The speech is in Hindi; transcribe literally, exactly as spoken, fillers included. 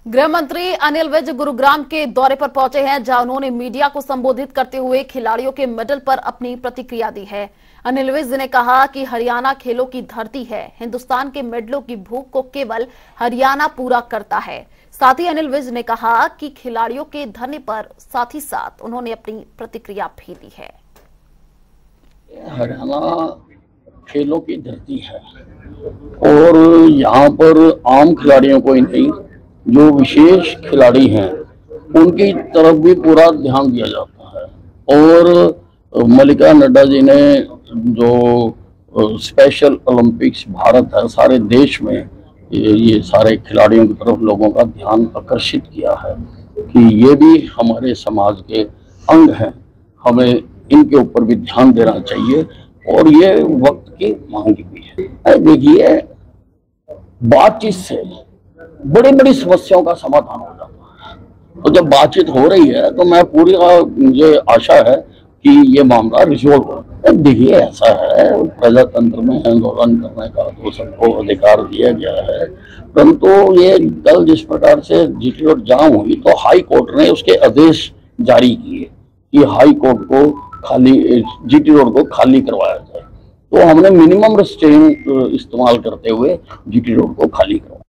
गृह मंत्री अनिल विज गुरुग्राम के दौरे पर पहुंचे हैं, जहां उन्होंने मीडिया को संबोधित करते हुए खिलाड़ियों के मेडल पर अपनी प्रतिक्रिया दी है। अनिल विज ने कहा कि हरियाणा खेलों की धरती है, हिंदुस्तान के मेडलों की भूख को केवल हरियाणा पूरा करता है। साथ ही अनिल विज ने कहा कि खिलाड़ियों के धरने पर साथ ही साथ उन्होंने अपनी प्रतिक्रिया भी दी है। हरियाणा खेलों की धरती है और यहाँ पर आम खिलाड़ियों को ही नहीं, जो विशेष खिलाड़ी हैं उनकी तरफ भी पूरा ध्यान दिया जाता है। और मल्लिका नड्डा जी ने जो स्पेशल ओलंपिक्स भारत है, सारे देश में ये सारे खिलाड़ियों की तरफ लोगों का ध्यान आकर्षित किया है कि ये भी हमारे समाज के अंग हैं, हमें इनके ऊपर भी ध्यान देना चाहिए और ये वक्त की मांग भी है। देखिए, बातचीत से बड़ी बड़ी समस्याओं का समाधान हो जाता है। तो जब बातचीत हो रही है तो मैं पूरी मुझे आशा है कि ये मामला रिजोल्व हो। देखिए, ऐसा है, प्रजातंत्र में आंदोलन करने का तो सबको अधिकार दिया गया है, परंतु ये कल जिस प्रकार से जीटी रोड जाम हुई तो हाई कोर्ट ने उसके आदेश जारी किए कि हाई कोर्ट को खाली जीटी रोड को खाली करवाया जाए। तो हमने मिनिमम रिस्ट्रेन इस्तेमाल करते हुए जीटी रोड को खाली करवाया।